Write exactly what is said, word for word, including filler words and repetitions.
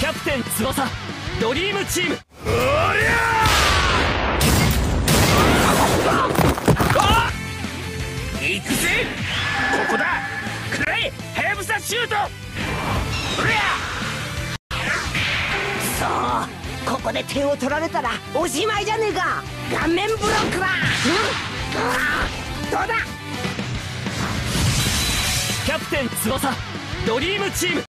ャプテン翼ドリームチーム。おりゃあ行くぜ。ここだ。くらえはやぶさシュート。おりゃそう、ここで点を取られたらおしまいじゃねえか。顔面ブロックだ。うん、どうだ。 キャプテン翼ドリームチーム。